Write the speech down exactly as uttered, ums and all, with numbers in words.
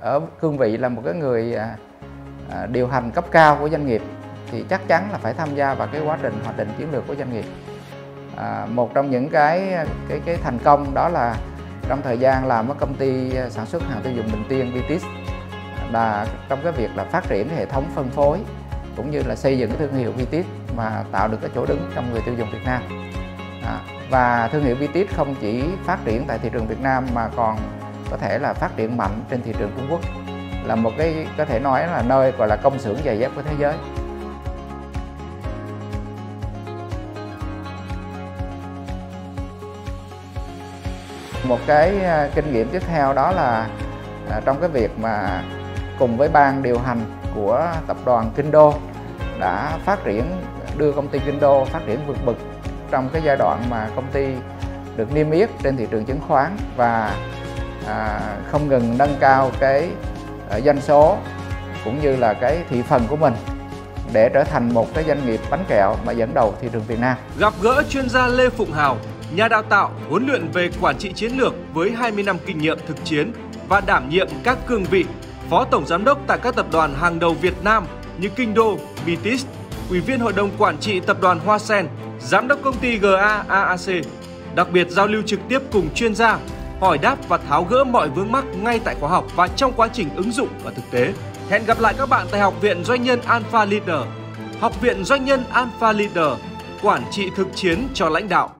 ở cương vị là một cái người à, à, điều hành cấp cao của doanh nghiệp thì chắc chắn là phải tham gia vào cái quá trình hoạch định chiến lược của doanh nghiệp. À, một trong những cái cái cái thành công đó là trong thời gian làm ở công ty sản xuất hàng tiêu dùng Bình Tiên Vitis, là trong cái việc là phát triển cái hệ thống phân phối cũng như là xây dựng cái thương hiệu Vitis mà tạo được cái chỗ đứng trong người tiêu dùng Việt Nam. À, và thương hiệu Vitis không chỉ phát triển tại thị trường Việt Nam mà còn có thể là phát triển mạnh trên thị trường Trung Quốc, là một cái có thể nói là nơi gọi là công xưởng giày dép của thế giới. Một cái kinh nghiệm tiếp theo đó là à, trong cái việc mà cùng với ban điều hành của tập đoàn Kinh Đô đã phát triển, đưa công ty Kinh Đô phát triển vượt bậc trong cái giai đoạn mà công ty được niêm yết trên thị trường chứng khoán và à, không ngừng nâng cao cái à, doanh số cũng như là cái thị phần của mình để trở thành một cái doanh nghiệp bánh kẹo mà dẫn đầu thị trường Việt Nam. Gặp gỡ chuyên gia Lê Phụng Hào, nhà đào tạo, huấn luyện về quản trị chiến lược với hai mươi năm kinh nghiệm thực chiến và đảm nhiệm các cương vị Phó Tổng Giám đốc tại các tập đoàn hàng đầu Việt Nam như Kinh Đô, Vitis, Ủy viên Hội đồng Quản trị Tập đoàn Hoa Sen, Giám đốc công ty giê a a a xê. Đặc biệt giao lưu trực tiếp cùng chuyên gia, hỏi đáp và tháo gỡ mọi vướng mắc ngay tại khóa học và trong quá trình ứng dụng và thực tế. Hẹn gặp lại các bạn tại Học viện Doanh nhân Alpha Leader. Học viện Doanh nhân Alpha Leader, quản trị thực chiến cho lãnh đạo.